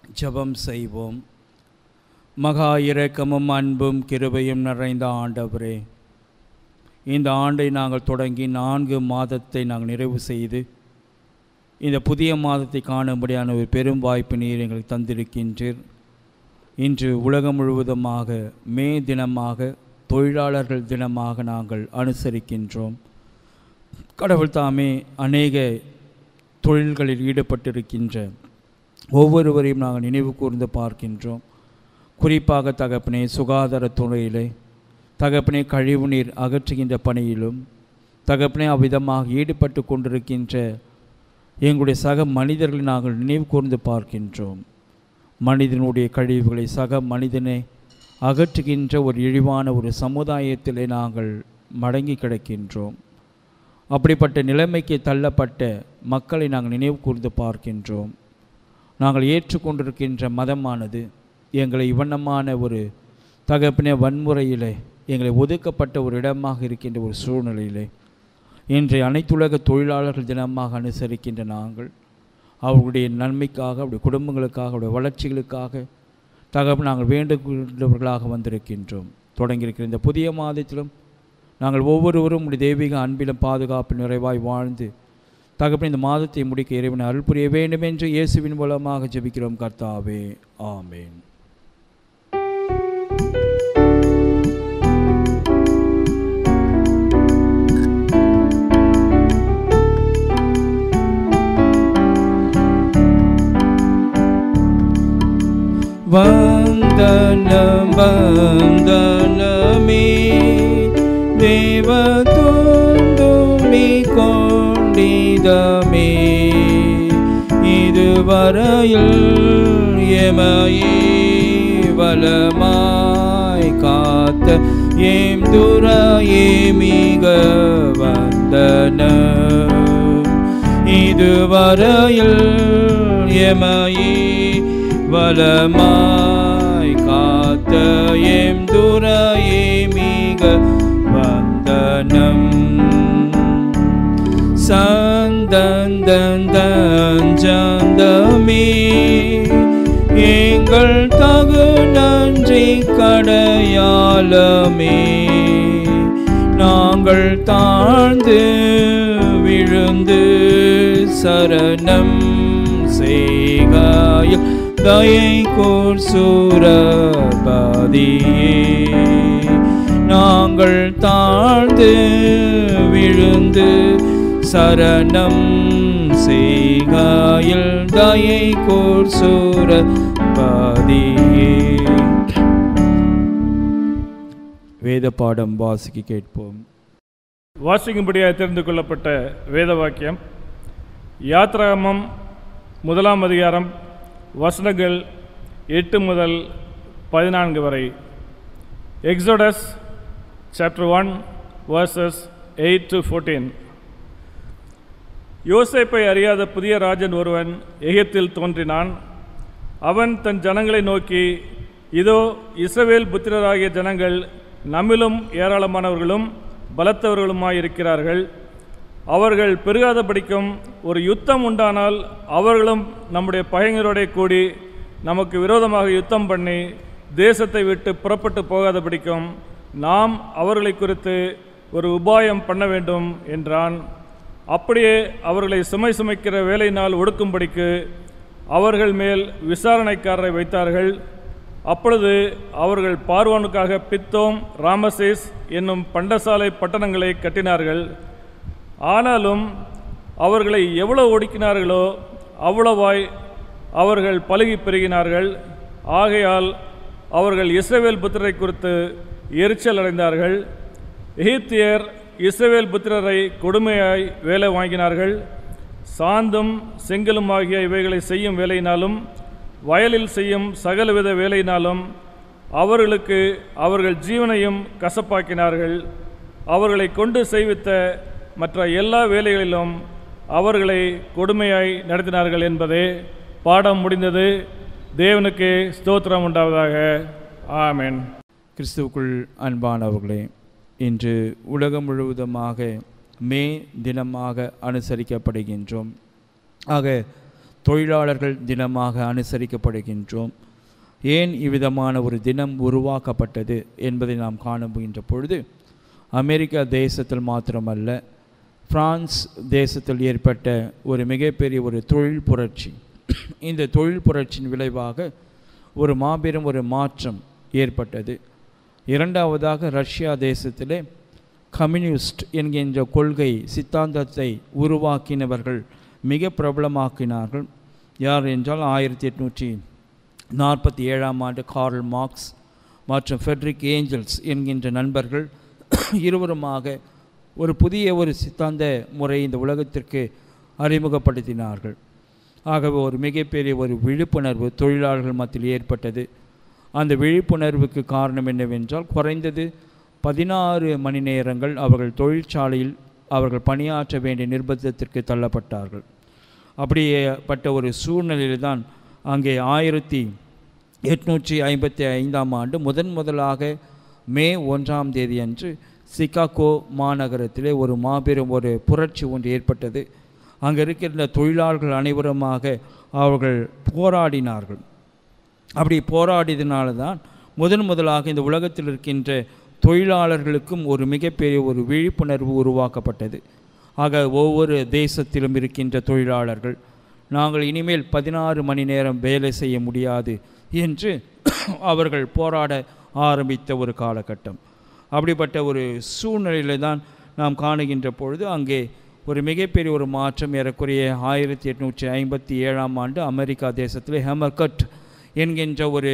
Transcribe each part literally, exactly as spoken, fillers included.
ஜெபம் செய்வோம். மகா இரக்கமும் அன்பும் கிருபையும் நிறைந்த ஆண்டவரே, இந்த ஆண்டை நாங்கள் தொடங்கி நான்கு மாதத்தை நாங்கள் நிறைவு செய்து இந்த புதிய மாதத்தை காணும்படியான ஒரு பெரும் வாய்ப்பு நீர் எங்களுக்கு தந்திருக்கின்றீர். இன்று உலகம் முழுவதுமாக மே தினமாக தொழிலாளர்கள் தினமாக நாங்கள் அனுசரிக்கின்றோம். கடவுள் தாமே அநேக தொழில்களில் ஈடுபட்டிருக்கின்ற ஒவ்வொருவரையும் நாங்கள் நினைவு கூர்ந்து பார்க்கின்றோம். குறிப்பாக தகப்பனே சுகாதாரத்துறையிலே, தகப்பனே கழிவுநீர் அகற்றுகின்ற பணியிலும், தகப்பனே அவ்விதமாக ஈடுபட்டு கொண்டிருக்கின்ற எங்களுடைய சக மனிதர்களை நாங்கள் நினைவு கூர்ந்து பார்க்கின்றோம். மனிதனுடைய கழிவுகளை சக மனிதனை அகற்றுகின்ற ஒரு இழிவான ஒரு சமுதாயத்திலே நாங்கள் மடங்கி கிடக்கின்றோம். அப்படிப்பட்ட நிலைமைக்கு தள்ளப்பட்ட மக்களை நாங்கள் நினைவு கூர்ந்து பார்க்கின்றோம். நாங்கள் ஏற்றுக்கொண்டிருக்கின்ற மதமானது எங்களை இவ்வண்ணமான ஒரு தகப்பனே வன்முறையிலே எங்களை ஒதுக்கப்பட்ட ஒரு இடமாக இருக்கின்ற ஒரு சூழ்நிலையிலே இன்றைய அனைத்துலக தொழிலாளர்கள் தினமாக அனுசரிக்கின்ற நாங்கள் அவர்களுடைய நன்மைக்காக, அவருடைய குடும்பங்களுக்காக, அவருடைய வளர்ச்சிகளுக்காக தகவல் நாங்கள் வேண்டுகின்றவர்களாக வந்திருக்கின்றோம். தொடங்கியிருக்கிற இந்த புதிய மாதத்திலும் நாங்கள் ஒவ்வொருவரும் உடைய தெய்வீக அன்பிலும் பாதுகாப்பு நிறைவாய் வாழ்ந்து தகப்பன் இந்த மாதத்தை முடிக்க இறைவனை அருள் புரிய வேண்டும் என்று இயேசுவின் மூலமாக ஜெபிக்கிறோம் கர்த்தாவே, ஆமேன். வந்தனம் வந்தனமே தேவதூதுமி கொண்டிதமே, இதுவரையில் எமையே வலமாய் காத்த எம் துரையே மிக வந்தனம். இதுவரையில் எமையே வலமாய் காத்த எம் துரையே மிக வந்தனம். சந்தந்தந்தமே எங்கள் தகு நன்றி கடையாளமே, நாங்கள் தாழ்ந்து விழுந்து சரணம் செய்கையில் தயை கூர் சூரபதியே, நாங்கள் தாழ்ந்து விழுந்து சரணம் செய்கையில் தயை கூர் சூரபதியே. வேத பாடம் வாசிக்க கேட்போம். வாசிக்கும்படியாக தெரிந்து கொள்ளப்பட்ட வேத வாக்கியம் யாத்ராகமம் முதலாம் அதிகாரம் வசனங்கள் எட்டு முதல் பதினான்கு வரை. Exodus chapter one verses eight to fourteen. யோசேப்பை அறியாத புதிய ராஜன் ஒருவன் எகிப்தில் தோன்றினான். அவன் தன் ஜனங்களை நோக்கி, இதோ இஸ்ரவேல் புத்திரராகிய ஜனங்கள் நம்மிலும் ஏராளமானவர்களும் பலத்தவர்களுமாயிருக்கிறார்கள். அவர்கள் பெருகாதபடிக்கும் ஒரு யுத்தம் உண்டானால் அவர்களும் நம்முடைய பகைஞரோட கூடி நமக்கு விரோதமாக யுத்தம் பண்ணி தேசத்தை விட்டு புறப்பட்டு போகாதபடிக்கும் நாம் அவர்களை குறித்து ஒரு உபாயம் பண்ண வேண்டும் என்றான். அப்படியே அவர்களை சுமை சுமைக்கிற வேலையினால் ஒடுக்கும்படிக்கு அவர்கள் மேல் விசாரணைக்காரரை வைத்தார்கள். அப்பொழுது அவர்கள் பார்வோனுக்காக பித்தோம், ராமசேஸ் என்னும் பண்டசாலை பட்டணங்களை கட்டினார்கள். ஆனாலும் அவர்களை எவ்வளவு ஒடுக்கினார்களோ அவ்வளவாய் அவர்கள் பலுகி பெருகினார்கள். ஆகையால் அவர்கள் இஸ்ரவேல் புத்திரரை குறித்து எரிச்சல் அடைந்தார்கள். எகிப்தியர் இஸ்ரவேல் புத்திரரை கொடுமையாய் வேலை வாங்கினார்கள். சாந்தும் செங்கலுமாகிய இவைகளை செய்யும் வேலையினாலும் வயலில் செய்யும் சகலவித வேலையினாலும் அவர்களுக்கு அவர்கள் ஜீவனையும் கசப்பாக்கினார்கள். அவர்களை கொண்டு செய்வித்த மற்ற எல்லா வேலைகளிலும் அவர்களை கொடுமையாய் நடத்தினார்கள் என்பதே. பாடம் முடிந்தது. தேவனுக்கு ஸ்தோத்திரம் உண்டாவதாக. ஆமென். கிறிஸ்துவுக்குள் அன்பானவர்களே, இன்று உலகம் முழுவதுமாக மே தினமாக அனுசரிக்கப்படுகின்றோம். ஆக தொழிலாளர்கள் தினமாக அனுசரிக்கப்படுகின்றோம். ஏன் இவ்விதமான ஒரு தினம் உருவாக்கப்பட்டது என்பதை நாம் காணுகின்ற பொழுது, அமெரிக்கா தேசத்தில் மாத்திரமல்ல, பிரான்ஸ் தேசத்தில் ஏற்பட்ட ஒரு மிகப்பெரிய ஒரு தொழில் புரட்சி, இந்த தொழில் புரட்சியின் விளைவாக ஒரு மாபெரும் ஒரு மாற்றம் ஏற்பட்டது. இரண்டாவதாக ரஷ்யா தேசத்திலே கம்யூனிஸ்ட் என்கின்ற கொள்கை சித்தாந்தத்தை உருவாக்கினவர்கள் மிக பிரபலமாக்கினார்கள். யார் என்றால் ஆயிரத்தி எட்நூற்றி நாற்பத்தி ஏழாம் ஆண்டு கார்ல் மார்க்ஸ் மற்றும் ஃபெட்ரிக் ஏஞ்சல்ஸ் என்கின்ற நண்பர்கள் இருவருமாக ஒரு புதிய ஒரு சித்தாந்த முறை இந்த உலகத்திற்கு அறிமுகப்படுத்தினார்கள். ஆகவே ஒரு மிகப்பெரிய ஒரு விழிப்புணர்வு தொழிலாளர்கள் மத்தியில் ஏற்பட்டது. அந்த விழிப்புணர்வுக்கு காரணம் என்னவென்றால், குறைந்தது பதினாறு மணி நேரங்கள் அவர்கள் தொழிற்சாலையில் அவர்கள் பணியாற்ற வேண்டிய நிர்பந்தத்திற்கு தள்ளப்பட்டார்கள். அப்படியேப்பட்ட ஒரு சூழ்நிலையில் தான் அங்கே ஆயிரத்தி எட்நூற்றி ஐம்பத்தி ஐந்தாம் ஆண்டு முதன் முதலாக மே ஒன்றாம் தேதி அன்று சிகாகோ மாநகரத்திலே ஒரு மாபெரும் ஒரு புரட்சி ஒன்று ஏற்பட்டது. அங்கே இருக்கின்ற தொழிலாளர்கள் அனைவருமாக அவர்கள் போராடினார்கள். அப்படி போராடியதுனால தான் முதன் முதலாக இந்த உலகத்தில் இருக்கின்ற தொழிலாளர்களுக்கும் ஒரு மிகப்பெரிய ஒரு விழிப்புணர்வு உருவாக்கப்பட்டது. ஆக ஒவ்வொரு தேசத்திலும் இருக்கின்ற தொழிலாளர்கள், நாங்கள் இனிமேல் பதினாறு மணி நேரம் வேலை செய்ய முடியாது என்று அவர்கள் போராட ஆரம்பித்த ஒரு காலகட்டம். அப்படிப்பட்ட ஒரு சூழ்நிலையில் தான் நாம் காணுகின்ற பொழுது அங்கே ஒரு மிகப்பெரிய ஒரு மாற்றம் ஏறக்குறைய ஆயிரத்தி எட்நூற்றி ஐம்பத்தி ஏழாம் ஆண்டு அமெரிக்கா தேசத்தில் ஹெமர்கட் என்கின்ற ஒரு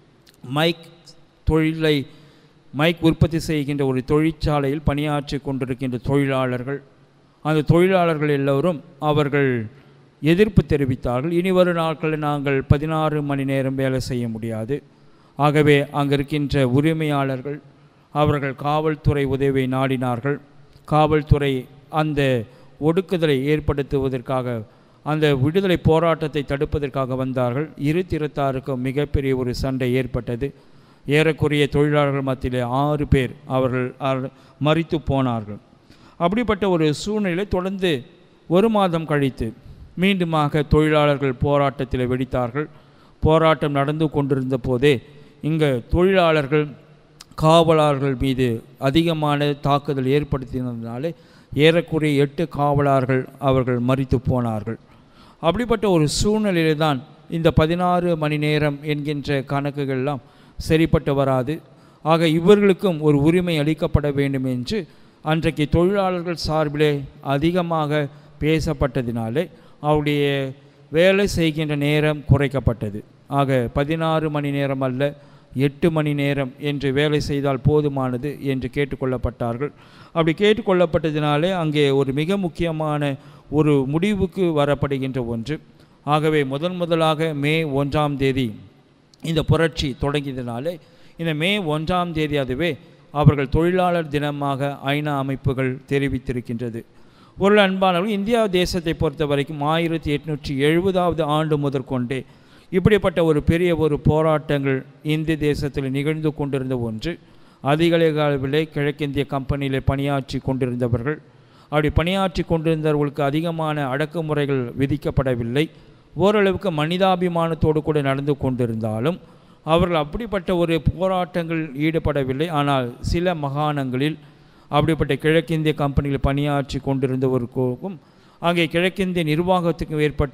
மைக் தொழிலை மைக் உற்பத்தி செய்கின்ற ஒரு தொழிற்சாலையில் பணியாற்றி கொண்டிருக்கின்ற தொழிலாளர்கள், அந்த தொழிலாளர்கள் எல்லோரும் அவர்கள் எதிர்ப்பு தெரிவித்தார்கள். இனி வரும் நாட்களில் நாங்கள் பதினாறு மணி நேரம் வேலை செய்ய முடியாது. ஆகவே அங்கே இருக்கின்ற உரிமையாளர்கள் அவர்கள் காவல்துறை உதவியை நாடினார்கள். காவல்துறை அந்த ஒடுக்குதலை ஏற்படுத்துவதற்காக, அந்த விடுதலை போராட்டத்தை தடுப்பதற்காக வந்தார்கள். இரு திறத்தாருக்கும் மிகப்பெரிய ஒரு சண்டை ஏற்பட்டது. ஏறக்குறைய தொழிலாளர்கள் மத்தியிலே ஆறு பேர் அவர்கள் மரித்து போனார்கள். அப்படிப்பட்ட ஒரு சூழ்நிலை தொடர்ந்து ஒரு மாதம் கழித்து மீண்டுமாக தொழிலாளர்கள் போராட்டத்தில் வெடித்தார்கள். போராட்டம் நடந்து கொண்டிருந்த போதே இங்கே தொழிலாளர்கள் காவலர்கள் மீது அதிகமான தாக்குதல் ஏற்படுத்தினதுனாலே ஏறக்குறைய எட்டு காவலர்கள் அவர்கள் மரித்து போனார்கள். அப்படிப்பட்ட ஒரு சூழ்நிலையில் தான் இந்த பதினாறு மணி நேரம் என்கின்ற கணக்குகள்லாம் சரிப்பட்டு வராது. ஆக இவர்களுக்கும் ஒரு உரிமை அளிக்கப்பட வேண்டும் என்று அன்றைக்கு தொழிலாளர்கள் சார்பிலே அதிகமாக பேசப்பட்டதினாலே அவருடைய வேலை செய்கின்ற நேரம் குறைக்கப்பட்டது. ஆக பதினாறு மணி நேரம் அல்ல, எட்டு மணி நேரம் என்று வேலை செய்தால் போதுமானது என்று கேட்டுக்கொள்ளப்பட்டார்கள். அப்படி கேட்டுக்கொள்ளப்பட்டதினாலே அங்கே ஒரு மிக முக்கியமான ஒரு முடிவுக்கு வரப்படுகின்ற ஒன்று. ஆகவே முதன் முதலாக மே ஒன்றாம் தேதி இந்த புரட்சி தொடங்கியதினாலே இந்த மே ஒன்றாம் தேதி அதுவே அவர்கள் தொழிலாளர் தினமாக ஐநா அமைப்புகள் தெரிவித்திருக்கின்றது. ஒரு அன்பானவர்கள், இந்தியா தேசத்தை பொறுத்த வரைக்கும் ஆயிரத்தி எட்நூற்றி எழுபதாவது ஆண்டு முதற்கொண்டே இப்படிப்பட்ட ஒரு பெரிய ஒரு போராட்டங்கள் இந்திய தேசத்தில் நிகழ்ந்து கொண்டிருந்த ஒன்று. அதிக அளவிலே கிழக்கிந்திய கம்பெனியில் பணியாற்றி கொண்டிருந்தவர்கள், அப்படி பணியாற்றி கொண்டிருந்தவர்களுக்கு அதிகமான அடக்குமுறைகள் விதிக்கப்படவில்லை. ஓரளவுக்கு மனிதாபிமானத்தோடு கூட நடந்து கொண்டிருந்தாலும் அவர்கள் அப்படிப்பட்ட ஒரு போராட்டங்கள் ஈடுபடவில்லை. ஆனால் சில மாகாணங்களில் அப்படிப்பட்ட கிழக்கிந்திய கம்பெனியில் பணியாற்றி கொண்டிருந்தவர்களுக்கும் அங்கே கிழக்கிந்திய நிர்வாகத்துக்கும் ஏற்பட்ட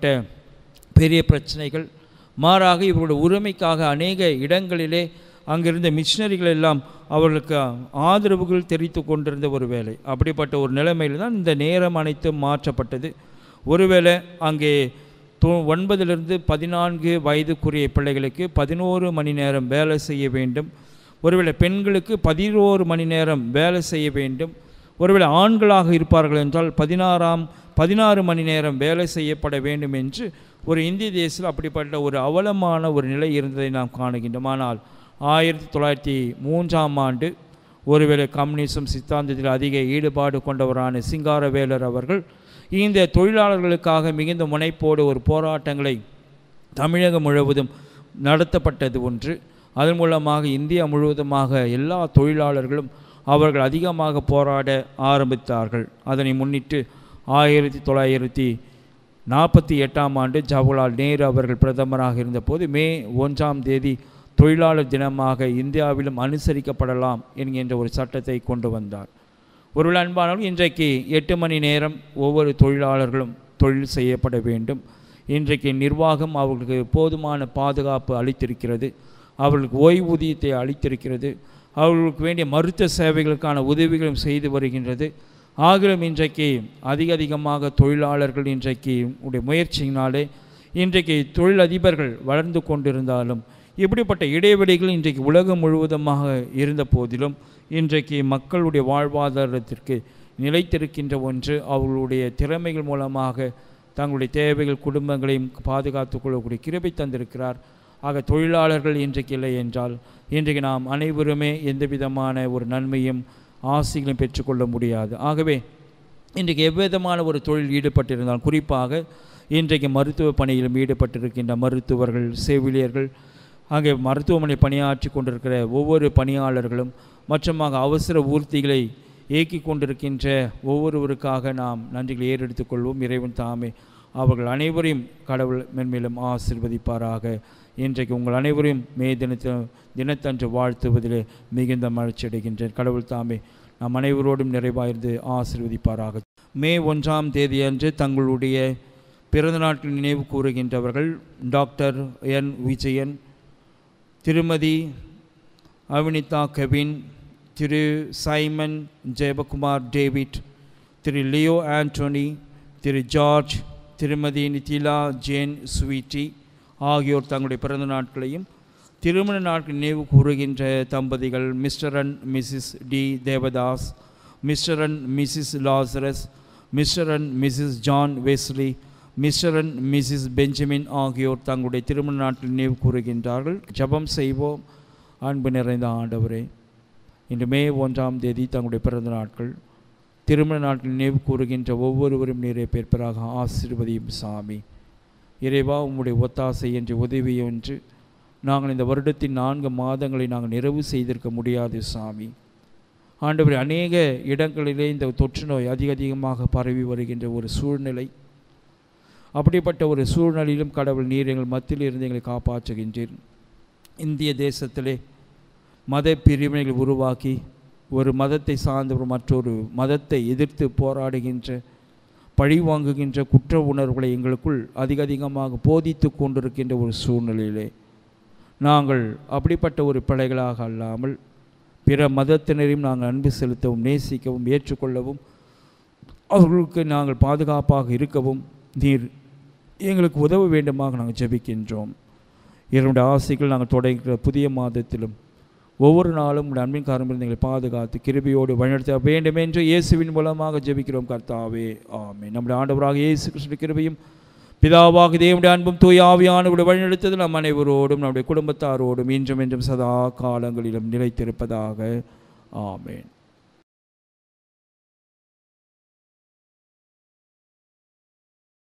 பெரிய பிரச்சனைகள், மாறாக இவர்களுடைய உரிமைக்காக அநேக இடங்களிலே அங்கிருந்த மிஷினரிகள் எல்லாம் அவர்களுக்கு ஆதரவுகள் தெரிவித்து கொண்டிருந்த ஒரு வேலை. அப்படிப்பட்ட ஒரு நிலைமையில் தான் இந்த நேரம் அனைத்தும் மாற்றப்பட்டது. ஒருவேளை அங்கே தொ ஒன்பதிலிருந்து பதினான்கு வயதுக்குரிய பிள்ளைகளுக்கு பதினோரு மணி நேரம் வேலை செய்ய வேண்டும். ஒருவேளை பெண்களுக்கு பதினோரு மணி நேரம் வேலை செய்ய வேண்டும். ஒருவேளை ஆண்களாக இருப்பார்கள் என்றால் பதினாறாம் பதினாறு மணி நேரம் வேலை செய்யப்பட வேண்டும் என்று ஒரு இந்திய தேசத்தில் அப்படிப்பட்ட ஒரு அவலமான ஒரு நிலை இருந்ததை நாம் காணுகின்றோம். ஆனால் ஆயிரத்தி தொள்ளாயிரத்தி மூன்றாம் ஆண்டு ஒருவேளை கம்யூனிசம் சித்தாந்தத்தில் அதிக ஈடுபாடு கொண்டவரான சிங்காரவேலர் அவர்கள் இந்த தொழிலாளர்களுக்காக மிகுந்த முனைப்போடு ஒரு போராட்டங்களை தமிழகம் முழுவதும் நடத்தப்பட்டது ஒன்று. அதன் மூலமாக இந்தியா முழுவதுமாக எல்லா தொழிலாளர்களும் அவர்கள் அதிகமாக போராட ஆரம்பித்தார்கள். அதனை முன்னிட்டு ஆயிரத்தி தொள்ளாயிரத்தி நாற்பத்தி எட்டாம் ஆண்டு ஜவஹர்லால் நேரு அவர்கள் பிரதமராக இருந்தபோது மே ஒன்றாம் தேதி தொழிலாளர் தினமாக இந்தியாவிலும் அனுசரிக்கப்படலாம் என்கின்ற ஒரு சட்டத்தை கொண்டு வந்தார். ஒரு அன்பானவர்கள், இன்றைக்கு எட்டு மணி நேரம் ஒவ்வொரு தொழிலாளர்களும் தொழில் செய்யப்பட வேண்டும். இன்றைக்கு நிர்வாகம் அவர்களுக்கு போதுமான பாதுகாப்பு அளித்திருக்கிறது, அவர்களுக்கு ஓய்வூதியத்தை அளித்திருக்கிறது, அவர்களுக்கு வேண்டிய மருத்துவ சேவைகளுக்கான உதவிகளும் செய்து வருகின்றது. ஆகிலும் இன்றைக்கு அதிக அதிகமாக தொழிலாளர்கள் இன்றைக்கு உடைய முயற்சியினாலே இன்றைக்கு தொழிலதிபர்கள் வளர்ந்து கொண்டிருந்தாலும் இப்படிப்பட்ட இடைவெளிகள் இன்றைக்கு உலகம் முழுவதுமாக இருந்த போதிலும் இன்றைக்கு மக்களுடைய வாழ்வாதாரத்திற்கு நிலைத்திருக்கின்ற ஒன்று அவர்களுடைய திறமைகள் மூலமாக தங்களுடைய தேவைகள் குடும்பங்களையும் பாதுகாத்து கொள்ளக்கூடிய கிருபை தந்திருக்கிறார். ஆக தொழிலாளர்கள் இன்றைக்கு இல்லை என்றால் இன்றைக்கு நாம் அனைவருமே எந்த விதமான ஒரு நன்மையும் ஆசைகளையும் பெற்றுக்கொள்ள முடியாது. ஆகவே இன்றைக்கு எவ்விதமான ஒரு தொழில் ஈடுபட்டிருந்தால், குறிப்பாக இன்றைக்கு மருத்துவ பணியிலும் ஈடுபட்டிருக்கின்ற மருத்துவர்கள், செவிலியர்கள், ஆகிய மருத்துவமனை பணியாற்றி கொண்டிருக்கிற ஒவ்வொரு பணியாளர்களும் மற்றுமாக அவசர ஊர்த்திகளை இயக்கி கொண்டிருக்கின்ற ஒவ்வொருவருக்காக நாம் நன்றிகளை ஏறெடுத்துக் கொள்வோம். இறைவன் தாமே அவர்கள் அனைவரையும் கடவுள் மென்மேலும் ஆசீர்வதிப்பாராக. இன்றைக்கு உங்கள் அனைவரையும் மே தினத்த தினத்தன்று வாழ்த்துவதிலே மிகுந்த மகிழ்ச்சி அடைகின்றேன். கடவுள் தாமே நம் அனைவரோடும் நிறைவாயிருந்து ஆசீர்வதிப்பாராக. மே ஒன்றாம் தேதி அன்று தங்களுடைய பிறந்த நாட்கள் நினைவு கூறுகின்றவர்கள் டாக்டர் என் விஜயன், திருமதி அவினிதா கெவின், திரு சைமன் ஜெயபகுமார் டேவிட், திரு லியோ ஆண்டோனி, திரு ஜார்ஜ், திருமதி நிதிலா ஜேன் ஸ்வீட்டி ஆகியோர் தங்களுடைய பிறந்த நாட்களையும் திருமண நாட்கள் நினைவு கூறுகின்ற தம்பதிகள் mister and missus D Devadas, mister and missus Lazarus, mister and missus John Wesley, mister and missus Benjamin ஆகியோர் தங்களுடைய திருமண நாட்கள் நினைவு கூறுகின்றார்கள். ஜெபம் செய்வோம். அன்பு நிறைந்த ஆண்டவரே, இன்று மே ஒன்றாம் தேதி தங்களுடைய பிறந்த நாட்கள் திருமண நாட்கள் நினைவு கூறுகின்ற ஒவ்வொருவரும் நீரை பெற்பராக ஆசீர்வதியும் சாமி. இறைவா, உம்முடைய ஒத்தாசை என்று உதவி என்று நாங்கள் இந்த வருடத்தின் நான்கு மாதங்களை நாங்கள் நிறைவு செய்திருக்க முடியாது சாமி. ஆண்டவரே, அநேக இடங்களிலே இந்த தொற்று நோய் அதிக அதிகமாக பரவி வருகின்ற ஒரு சூழ்நிலை. அப்படிப்பட்ட ஒரு சூழ்நிலையிலும் கடவுள் நீர் எங்கள் மத்தியில் இருந்து எங்களை காப்பாற்றுகின்றீர். இந்திய தேசத்திலே மத பிரிவினைகள் உருவாக்கி ஒரு மதத்தை சார்ந்தவர் மற்றொரு மதத்தை எதிர்த்து போராடுகின்ற, பழி வாங்குகின்ற குற்ற உணர்வுகளை எங்களுக்குள் அதிக அதிகமாக போதித்து கொண்டிருக்கின்ற ஒரு சூழ்நிலையிலே நாங்கள் அப்படிப்பட்ட ஒரு பிழைகளாக அல்லாமல் பிற மதத்தினரையும் நாங்கள் அன்பு செலுத்தவும், நேசிக்கவும், ஏற்றுக்கொள்ளவும், அவர்களுக்கு நாங்கள் பாதுகாப்பாக இருக்கவும் நீர் எங்களுக்கு உதவ வேண்டுமாக நாங்கள் ஜெபிக்கின்றோம். இரண்டு ஆசைகள் நாங்கள் தொடங்குகிற புதிய மாதத்திலும் ஒவ்வொரு நாளும் அன்பின் காரணம் எங்களை பாதுகாத்து கிருபையோடு வழிநடத்த வேண்டும் என்று இயேசுவின் மூலமாக ஜெபிக்கிறோம் கர்த்தாவே. ஆமென். நம்முடைய ஆண்டவராக இயேசு கிறிஸ்துவின் கிருபையும் பிதாவாக தேவனுடைய அன்பும் தூய ஆவியானவருடைய வழிநடத்துதல் நம் அனைவரோடும் நம்முடைய குடும்பத்தாரோடும் இன்றும் என்றும் சதா காலங்களிலும் நிலைத்திருப்பதாக. ஆமென்.